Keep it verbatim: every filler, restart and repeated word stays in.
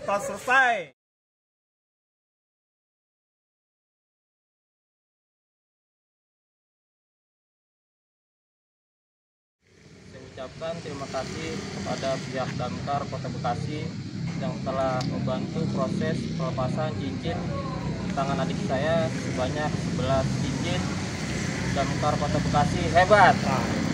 telah selesai. Saya ucapkan terima kasih kepada pihak Damkar Kota Bekasi yang telah membantu proses pelepasan cincin di tangan adik saya sebanyak sebelas cincin. Damkar Kota Bekasi hebat.